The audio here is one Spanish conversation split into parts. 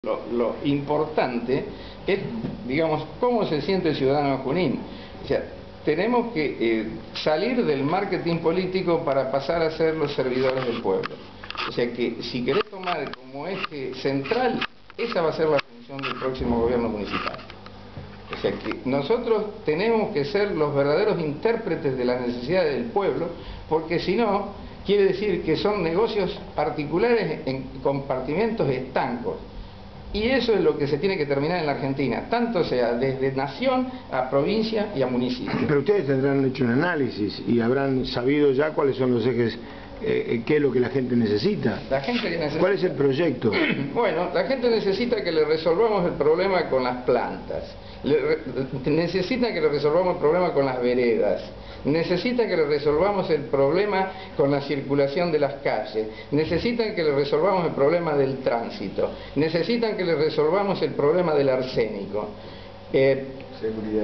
Lo importante es, digamos, cómo se siente el ciudadano de Junín. O sea, tenemos que salir del marketing político para pasar a ser los servidores del pueblo. O sea que si querés tomar como eje central, esa va a ser la función del próximo gobierno municipal. O sea que nosotros tenemos que ser los verdaderos intérpretes de las necesidades del pueblo, porque si no, quiere decir que son negocios particulares en compartimentos estancos. Y eso es lo que se tiene que terminar en la Argentina, tanto sea desde nación a provincia y a municipio. Pero ustedes tendrán hecho un análisis y habrán sabido ya cuáles son los ejes, qué es lo que la gente necesita. La gente necesita... ¿Cuál es el proyecto? Bueno, la gente necesita que le resolvamos el problema con las plantas, necesita que le resolvamos el problema con las veredas, necesitan que le resolvamos el problema con la circulación de las calles, necesitan que le resolvamos el problema del tránsito, necesitan que le resolvamos el problema del arsénico. Seguridad.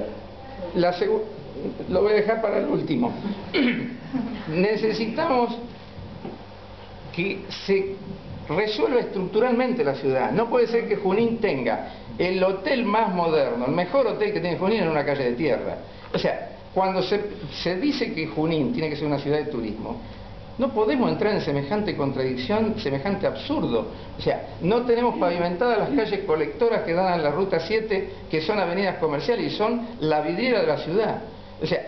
Lo voy a dejar para el último. Necesitamos que se resuelva estructuralmente la ciudad. No puede ser que Junín tenga el hotel más moderno, el mejor hotel que tiene Junín en una calle de tierra. O sea, cuando se dice que Junín tiene que ser una ciudad de turismo, no podemos entrar en semejante contradicción, semejante absurdo. O sea, no tenemos pavimentadas las calles colectoras que dan a la Ruta 7, que son avenidas comerciales y son la vidriera de la ciudad. O sea,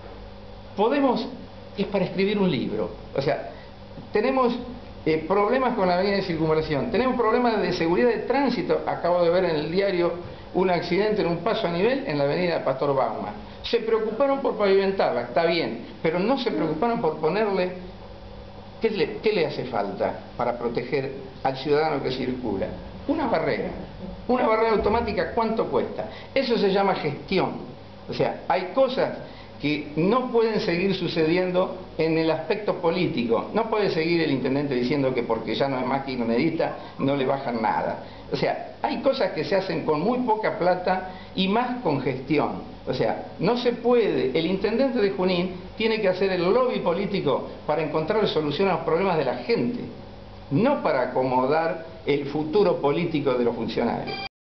es para escribir un libro. O sea, tenemos problemas con la avenida de circunvalación, tenemos problemas de seguridad de tránsito. Acabo de ver en el diario un accidente en un paso a nivel en la avenida Pastor Baumann. Se preocuparon por pavimentarla, está bien, pero no se preocuparon por ponerle... ¿Qué le hace falta para proteger al ciudadano que circula? Una barrera automática. ¿Cuánto cuesta? Eso se llama gestión. O sea, hay cosas que no pueden seguir sucediendo en el aspecto político. No puede seguir el intendente diciendo que porque ya no es más kirchnerista no le bajan nada. O sea, hay cosas que se hacen con muy poca plata y más con gestión. O sea, no se puede, el intendente de Junín tiene que hacer el lobby político para encontrar solución a los problemas de la gente, no para acomodar el futuro político de los funcionarios.